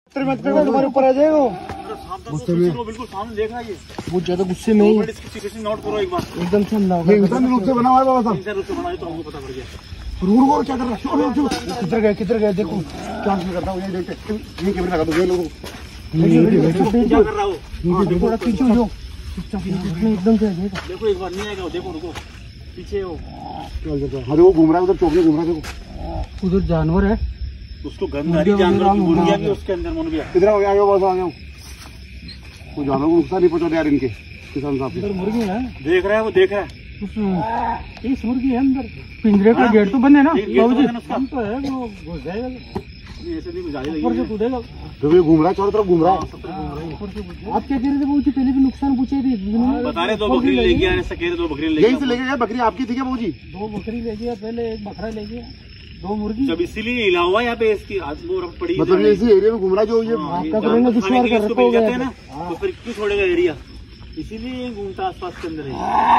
तुम्हारे ऊपर आ जाएगा गुस्से में, बिल्कुल सामने देख रहा है ये बहुत ज्यादा गुस्से में ही। नोट करो एक बार, एकदम से रूप से बना हुआ है बाबा साहब, रूप से बना है तो हमको पता पड़ गया। रूढ़ क्या कर रहा है? किधर गए देखो क्या करता हूँ, ये देखते ये कैमरा लगा दो ये लोगों क्या कर रहा हो। देखो पीछे हो एकदम से देखो एक बार नहीं आएगा, देखो रुको पीछे हो। अरे वो घूम रहा है उधर, चौक में घूम रहा है देखो, उधर जानवर है, उसको गंध आ रही जानवर की, मुर्गिया भी उसके अंदर मुर्गिया। इधर आ गया बस, आ गया वो जानवर को नुकसान नहीं पहुंचा यार इनके किसान साहब। अंदर मुर्गी है, देख रहा है वो, देख रहा है इस मुर्गी है अंदर। पिंजरे का गेट तो बंद है ना बाबूजी, हम तो है वो घुस जाएगा, ऐसे नहीं जाली लगी ऊपर से कूदेगा। जब ये घूम रहा है चारों तरफ घूम रहा है। आप क्या कह रहे थे बाबूजी, पहले भी नुकसान पूछे थे, बता रहे 2 बकरी ले गया, ऐसा कह रहे 2 बकरी ले गया। यहीं से लेके गया, बकरी आपकी थी क्या बाबूजी? 2 बकरी ले गया पहले, 1 बकरा ले गया, 2 मुर्गी। जब इसीलिए हिला हुआ यहाँ पे, इसकी पड़ी मतलब ये इसी एरिया में घूम रहा है जो ये दुश्मन कर रहे हैं ना, तो फिर क्यों छोड़ेगा एरिया, इसीलिए घूमता आसपास के अंदर है।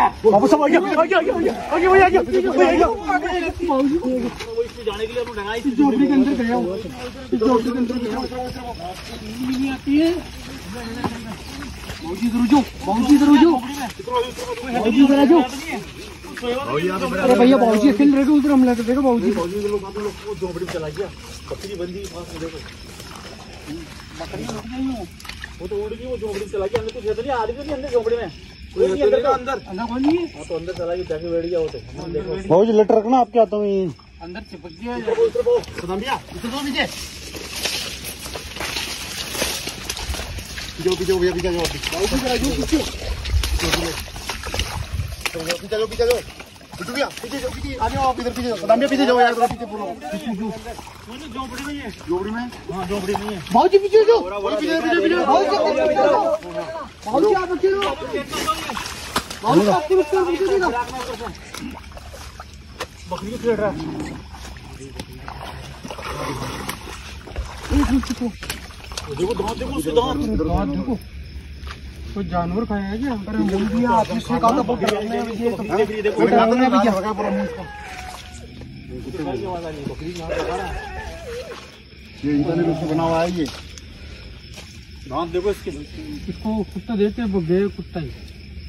जाने के लिए झोपड़ी के अंदर गया, झोपड़ी के अंदर गया आती है। बाबूजी इधर जाओ, बाबूजी इधर जाओ, बाबूजी इधर आ जाओ। अरे भैया बाबूजी अकेले रह गए उधर, हम लेकर देखो बाबूजी झोपड़ी में चला गया, बकरी बंदी वो तो उड़ गई, वो झोपड़ी चला गया, अंदर कुछ है तो नहीं, आदमी नहीं अंदर झोपड़ी में, अंदर कौन नहीं है, तो अंदर चला गया, जाके बैठ गया। वो तो बाबूजी लट रखना आपके हाथों में, अंदर चिपक गया। नीचे जो पीछे भैया पीछे जाओ, पीछे जाओ भैया, पीछे जाओ, पीछे आ जाओ आप, इधर पीछे जाओ, पीछे जाओ यार, पीछे बोलो। झोपड़ी में है, झोपड़ी में, हाँ झोपड़ी में है। बाबूजी पीछे जाओ, पीछे बाबूजी आप पीछे जाओ, बाबूजी आपको नुकसान पहुंचा देगा। बकरी को छेड़ रहा है, देखो दांत, देखो उसके दांत देखो, कोई जानवर खाया है क्या? ये इंटरनेट से बना हुआ है, ये दांत देखो इसके। इसको कुत्ता देते हैं, वो गए कुत्ता ही,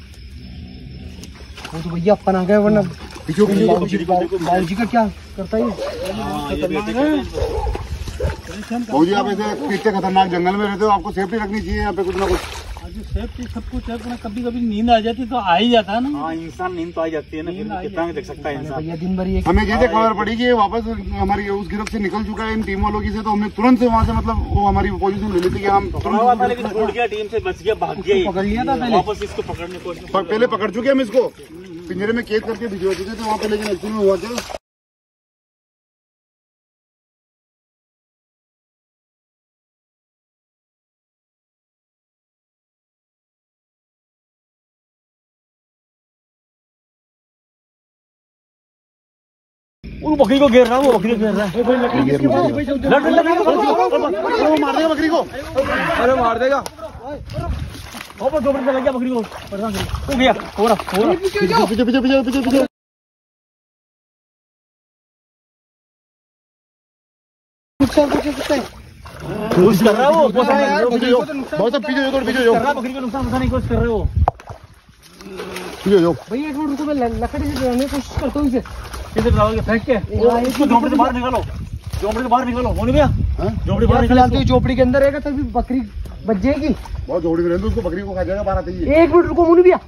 वो तो भैया अपन आ गए, वरना बाबूजी का क्या करता है। बाबूजी आप ऐसे कितने खतरनाक जंगल में रहते हो, आपको सेफ्टी रखनी चाहिए यहाँ पे कुछ ना कुछ। सेफ्टी सब कुछ है, कभी कभी नींद आ जाती तो आ ही जाता है ना। हाँ इंसान नींद तो आ जाती है ना, कितना देख सकता है इंसान। दिन भर हमें जैसे खबर पड़ी कि वापस हमारी उस गिरफ्त से निकल चुका है इन टीम वालों की से, तो हमने तुरंत से वहाँ से मतलब वो हमारी पोजीशन ले ली थी कि हम छूट गया, टीम से बच गया, भाग गया, पकड़ लिया था पहले, वापस इसको पकड़ने की कोशिश, पहले पकड़ चुके हम इसको, पिंजरे में कैद करके भिजवा चुके थे वहाँ पे, लेकिन एक्चुअली में हुआ क्या, वो बकरी को घेर रहा है, वो बकरी को घेर रहा है, मार देगा बकरी को, अरे मार देगा, झोपड़ी से लग गया बकरी को, हो गया, हो रहा पीछे पीछे पीछे पीछे पीछे कोशिश कर रहा है वो, बहुत सब पीछे जो पीछे जो बकरी को नुकसान उठाने की कोशिश कर रहे हो। पीछे जो भैया एक मिनट रुको, मैं लकड़ी से गिराने की कोशिश करता हूँ इसे, किधर गिराओगे, फेंक के इसको झोपड़ी से बाहर निकालो, झोपड़ी से बाहर निकालो, मोनू भैया झोपड़ी बाहर निकालो, झोपड़ी के अंदर रहेगा तभी बकरी बच जाएगी, बहुत झोपड़ी में रहते उसको बकरी को खा जाएगा, बाहर आते ही। 1 मिनट रुको मोनू भैया,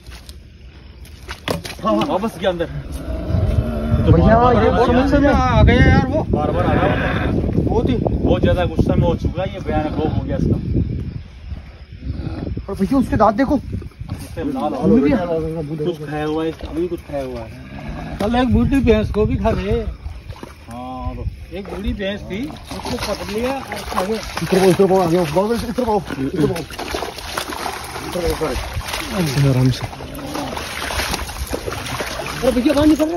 हाँ वापस गया अंदर, भैया ये बहुत गुस्से में आ गया यार, वो बार बार आ रहा है, बहुत ज्यादा गुस्सा में हो चुका है, ये भयानक रोग हो गया इसका। और भैया उसके दांत देखो, कुछ खाया हुआ है, अभी कुछ खाया हुआ है, कल एक बूढ़ी भैंस को भी खा गए। हाँ एक बूढ़ी भैंस थी, उसको पकड़ लिया और खा गए। आराम से, अरे भैया बाहर निकल रहे,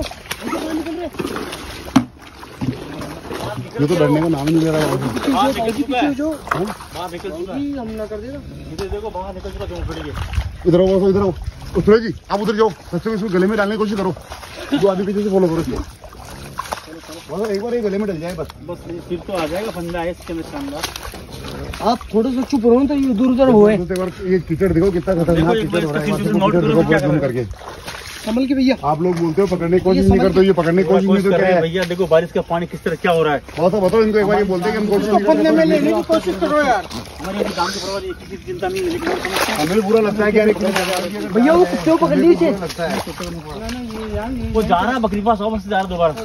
ये तो डरने का नाम नहीं ले रहा है। पीछे जो बाहर निकल चुका है, हमला कर देगा, इधर देखो बाहर निकल चुका, झोपड़ी है। इधर आओ, इधर आओ, उतरो जी, आप उधर जाओ, बच्चे को इसको गले में डालने की कोशिश करो, जो आदमी पीछे से फॉलो करो इसको, एक बार ये गले में डल जाए बस, फिर तो आ जाएगा, फंदा है इसके अंदर शानदार। आप थोड़ा सा चुप रहो तो ये उधर उधर हुए। ये कीचड़ देखो कितना खतरनाक कीचड़ हो रहा है करके। कमल के भैया आप लोग बोलते हो पकड़ने की कोशिश नहीं करते, ये पकड़ने की कोशिश नहीं कर रहे हैं भैया। देखो बारिश का पानी किस तरह क्या हो रहा है। बताओ इनको एक बार, ये बोलते हैं कि हम कोशिश पकड़ने में लेने की कोशिश करो यार। हमारे काम की परवाह किसी की चिंता नहीं है, लेकिन हमें बुरा लगता है कि यार भैया वो कुत्ते को पकड़ लीजिए। लगता है वो जा रहा है बकरी पास, वापस जा रहा दोबारा।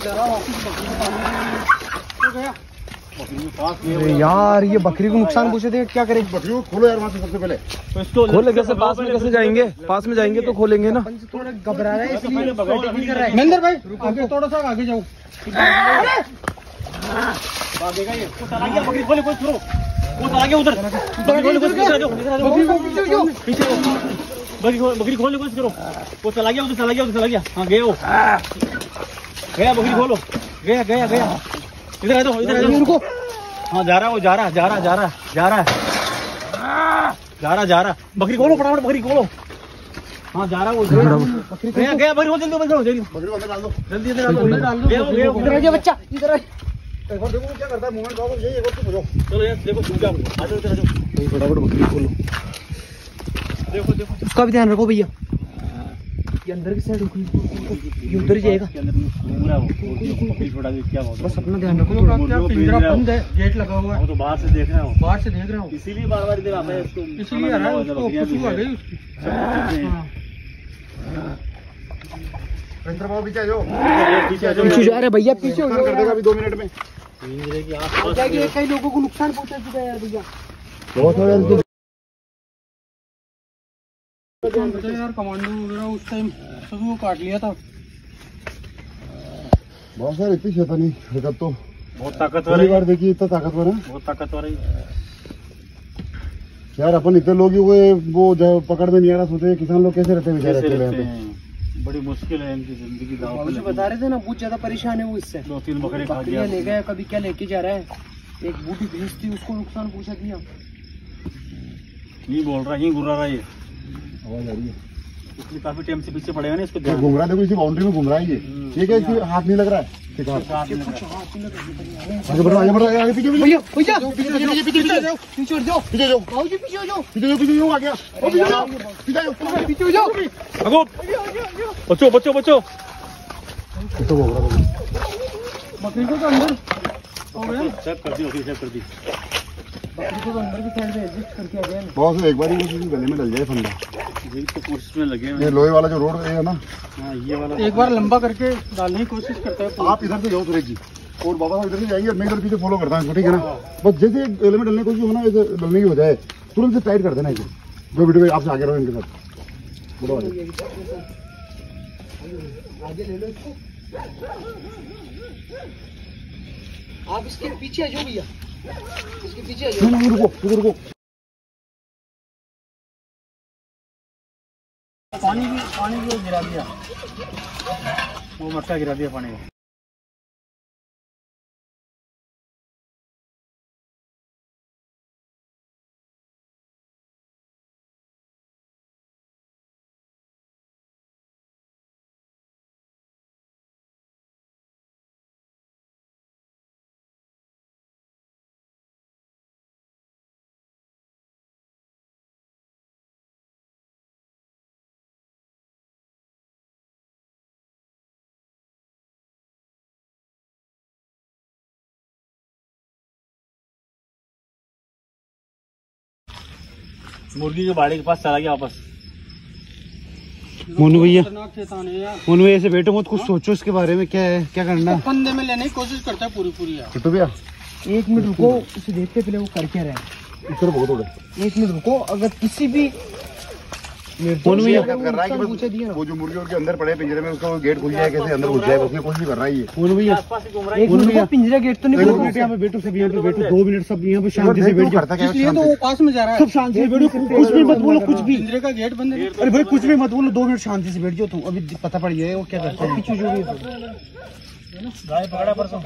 यार ये बकरी को नुकसान पूछे थे, क्या करें? बकरी को खोलो यार वहाँ से सबसे पहले। तो खोले कैसे? पास में कैसे जाएंगे? पास में जाएंगे तो खोलेंगे ना। थोड़ा घबरा रहा है इसलिए महेंद्र भाई आगे थोड़ा सा आगे जाओ। बकरी खोले कोई छोड़ो, वो चला गया उधर। बकरी खोले कोई करो, वो चला गया उधर, चला गया उधर, चला गया। हाँ गया वो, गया बकरी खोलो, गया गया गया। इधर आ जाओ, इधर आ जाओ उनको। हाँ जा रहा, वो जा रहा, जा रहा, जा रहा, जा रहा, जा रहा, जा रहा। बकरी खोलो फटाफट, बकरी खोलो। हाँ जा रहा वो, गया गया बकरी खोलो, जल्दी बकरी खोलो, जल्दी बकरी अंदर डाल दो, जल्दी अंदर डाल दो। इधर आ जा बच्चा, इधर आ। एक बार देखो क्या करता है, मूवमेंट बाबू यही एक बार चुप हो जाओ। चलो यार देखो चुप जाओ, आ जाओ इधर आ जाओ। फटाफट बकरी खोलो। देखो देखो उसका भी ध्यान रखो भैया। ये अंदर की साइड ये उधर ही जाएगा। बस अपना ध्यान रखो। पिंजरा बंद है, गेट लगा हुआ है। वो तो बाहर से देख रहा हूँ, बाहर से देख रहा हूँ, इसीलिए बार बार इधर आता है। इसीलिए आ रहा है, उसको खुशबू आ गई उसकी। पीछे जाओ, पीछे जा रहे भैया, पीछे हो कर देगा अभी 2 मिनट में। कई लोगों को नुकसान पहुंचा चुका है यार भैया। यार कमांडो वगैरह उस टाइम सभी को काट लिया था। बहुत सारी इतनी शैतानी हरकत तो बहुत ताकतवर है। बार देखिए इतना ताकतवर है, बहुत ताकतवर है यार। अपन इतने लोग ही हुए, वो जब पकड़ में नहीं आ रहा, सोचे किसान लोग कैसे रहते हैं बेचारे अकेले यहाँ पे। बड़ी मुश्किल है इनकी जिंदगी। मुझे बता रहे थे ना, बहुत ज्यादा परेशान है वो इससे। 2-3 बकरियां ले गए, कभी क्या लेके जा रहा है। एक बूढ़ी भैंस थी, उसको नुकसान पूछा दिया। नहीं बोल रहा, यही घुरा रहा है ये। आवाज आ रही है, इसलिए काफी टाइम से पीछे पड़ेगा ना इसको। घूम रहा है, देखो इसी बाउंड्री में घूम रहा है ये। ठीक है, इसकी हाथ नहीं लग रहा है। आगे बढ़ो, आगे बढ़ो, आगे पीछे भैया भैया पीछे जाओ, पीछे हो जाओ, पीछे जाओ, पीछे जाओ पीछे जाओ, बाबूजी, पीछे हो जाओ, पीछे जाओ, पीछे जाओ, आ गया। पीछे जाओ, पीछे जाओ, पीछे हो जाओ। अगो बच्चों बच्चों बच्चों, बकरी को तो अंदर चेक कर दी, चेक कर दी। बकरी को तो अंदर की साइड से एडजस्ट करके आ गया। बहुत एक बार ही गले में डल जाए फंदा। यही तो कोशिश में लगे हैं। ये लोहे वाला जो रोड है ना, हाँ ये वाला एक बार लंबा करके डालने की कोशिश करता है। आप इधर से जाओ सुरेश जी, और बाबा साहब इधर से जाएंगे, मैं इधर पीछे फॉलो करता हूँ, ठीक है ना। बस जैसे गले में डलने की कोशिश हो ना, ऐसे डलने की हो जाए, तुरंत से टाइट कर देना इसे। जो वीडियो आपसे आगे रहो इनके साथ। आगे ले लो इसको। आप इसके पीछे आ जाओ भैया, इसके पीछे आ जाओ। रुको रुको, पानी भी गिरा दिया, वो मटका गिरा दिया पानी में। मुर्गी के बाड़े के पास चला गया वापस। मोनू भैया, मोनू भैया ऐसे बैठो मत, कुछ सोचो इसके बारे में, क्या है, क्या करना है। फंदे में लेने की कोशिश करता है पूरी यार। तो भैया 1 मिनट रुको, उसे देखते पहले वो कर क्या रहा है। इस तरह बहुत हो गए। 1 मिनट रुको, अगर किसी भी मोनू भैया कर रहा है कि बस वो जो मुर्गी उनके अंदर पड़े पिंजरे में, उसका गेट खुल जाए, कैसे अंदर घुस जाए, उसने कोशिश कर रहा है ये। मोनू भैया 1 मिनट, पिंजरा गेट तो नहीं खोलो। यहाँ पे बैठो, सब यहाँ पे बैठो, 2 मिनट सब यहाँ पे शांति से बैठ जाओ। इसलिए तो वो पास में जा रहा है। सब शांति से बैठो, कुछ भी मत बोलो, कुछ भी। पिंजरे का गेट बंद है। अरे भाई कुछ भी मत बोलो, 2 मिनट शांति से बैठ जाओ तुम, अभी पता पड़ जाएगा वो क्या करता है। पीछे जो भी गाय पकड़ा परसों,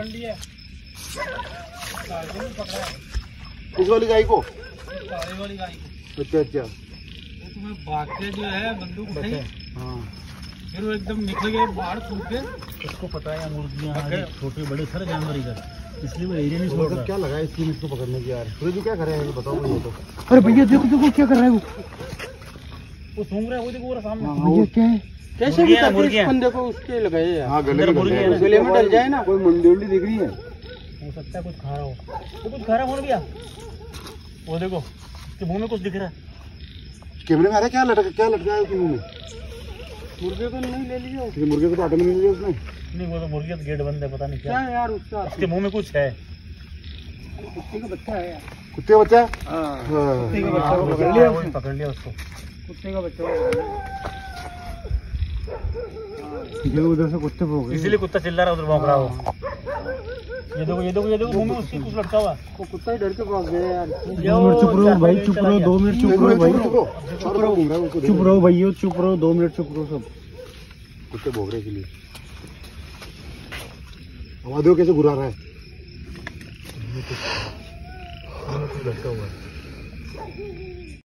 इस वाली गाय को। अच्छा अच्छा, भाग के जो है बंदूक उठाई, हाँ फिर वो एकदम निकल गए बाहर, कूद के। उसको पता है मुर्गियाँ छोटे बड़े सारे जानवर इधर इसलिए वो एरिया नहीं छोड़ रहा। क्या लगा है स्कीम इसको पकड़ने की यार? सूरज जी क्या करे हैं बताओ मुझे तो। अरे भैया देखो देखो क्या कर रहा है वो सूंघ रहा है, वो देखो वो सामने। भैया क्या है? कैसे भी करके इस बंदे को उसके लगाए यार। हाँ गले में मुर्गी है ना। गले में डल जाए ना। कोई मंडी उंडी दिख रही है? हो सकता है कुछ खा रहा हो, तो कुछ खा रहा हो ना भैया। वो देखो उसके मुंह में कुछ दिख रहा है। कैमरे में आ रहा है क्या लटका है उसके मुंह में? मुर्गे को नहीं ले लिया ये मुर्गे को तो आटे में नहीं लिया उसने। नहीं वो तो मुर्गी का गेट बंद है, पता नहीं क्या क्या है यार उसका? उसके मुंह में कुछ है। कुत्ते का बच्चा है यार। कुत्ते का बच्चा? हाँ हाँ। कुत्ते का बच्चा हाँ, को पकड़ लिया वही पकड़ लिया उसको। कुत्ते का बच्चा को पकड़ लिया। ये उधर से कुत्ते भौंक रहे हैं। इसीलिए कुत्ता चिल्ला रहा, उधर भौंक रहा हो। ये देखो ये देखो ये देखो मुंह में उसकी कुछ लटका हुआ। वो कुत्ता ही डर के भाग गया यार। 2 मिनट चुप रहो भाई, चुप रहो 2 मिनट चुप रहो भाई, चुप रहो चुप रहो भैया, चुप रहो 2 मिनट चुप रहो सब। कुत्ते भौंक रहे इसलिए। आवाज देखो कैसे घुरा रहा है। लटका हुआ है।